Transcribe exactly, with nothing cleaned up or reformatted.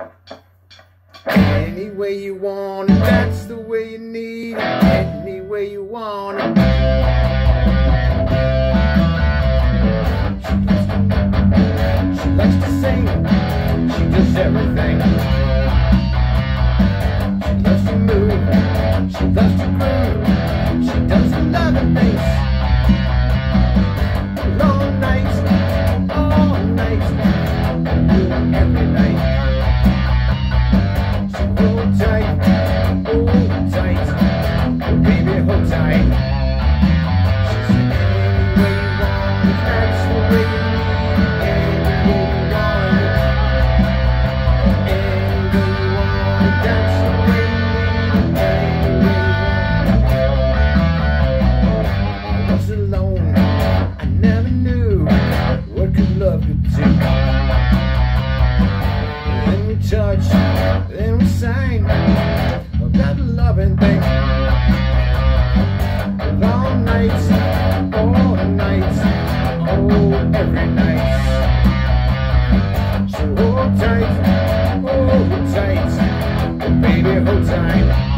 Any way you want it, that's the way you need it. Any way you want it. She likes to sing, she does everything. She loves to move, she loves to groove. She does a lot of things. Long nights, all nights, every night. So hold tight, hold tight, oh baby, hold tight. She said any way you want it, that's the way you need it. Any way you want it, any way you want it, that's the way you need it. Any way you want it. I was alone, I never knew what good love could do. Then we touched, then we sang about the loving thing. Long nights, all nights, oh every night. So hold tight, hold tight, oh baby, hold tight.